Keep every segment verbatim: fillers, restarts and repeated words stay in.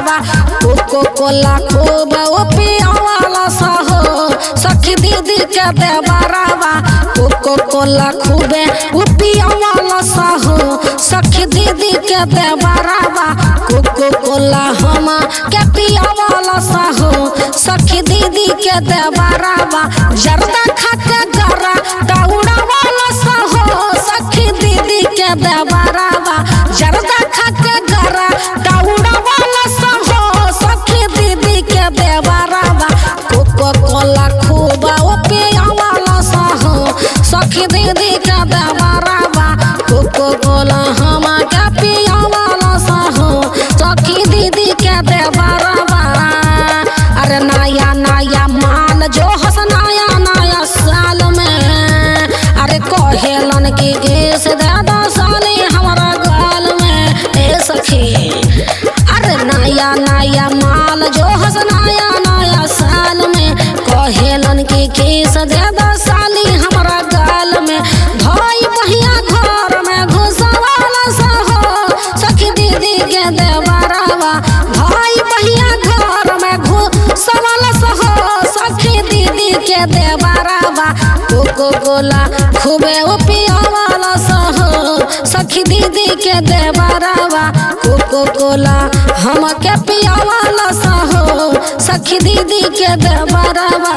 Cocoa कोला खूब पियावाला सहो सखी दीदी के देवरवा कोको कोला खूबे पियावाला सहो सखी दीदी के देवरवा कोको कोला हम के पियावाला सहो सखी दीदी के देवरवा जर्दा खाके गरा दौड़ा वाला सहो सखी दीदी के देवरवा जर्दा खाके गरा दौड़ा वाला सहो सखी दीदी के देवरवा कोको कोला खूब पियावाला सहो सखी दीदी के देवरवा कोको कोला हम के पियावाला सहो सखी दीदी के देवरवा अरे नया नया माल जो हस नया नया साल में अरे कहेलन की गैस दादा साली हमारा गाल में ए सखी अरे नया नया माल जो हस नया नया साल में कहेलन की गैस दादा साली हमारा गाल में भाई बहिया घर में घुसवाला सहो सखी दीदी के देवरवा भाई बहिया घर में घुसवाला सहो सखी दीदी के देवरवा कोको कोला खूबे पियावाला सहो सखी दीदी के देवरवा कोको कोला हम के पियावाला सहो सखी दीदी के देवरवा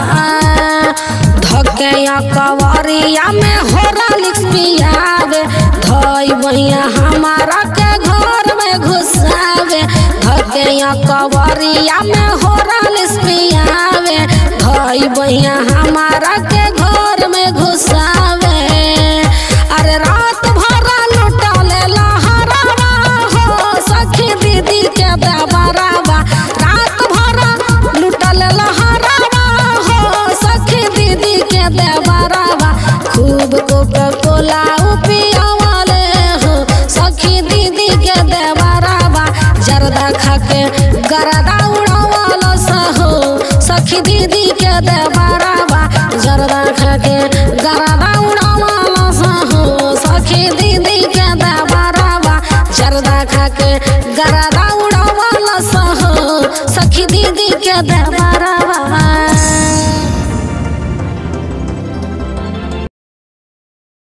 धकेया कवरिया में हॉर्लिक्स पियावे धोई भैया हमारा के घर में घुसावे धकेया कवरिया में हॉर्लिक्स पियावे धोई भैया हमारा के घर में घुसावे अरे रात भर लुटा ले लहरावा हो सखी दीदी के देवरवा रात भर लुटा ले लहरावा हो सखी दीदी के देवरवा खूब कोको कोला पियावाले हो सखी दीदी के देवरवा जर्दा खाके गरदा उड़ावाला सहो सखी दीदी के देवरवा जर्दा खाके गरदा उड़ावाला सहो सखी दीदी के देवरवा जर्दा खाके गरदा उड़ावाला सहो सखी दीदी के देवरवा।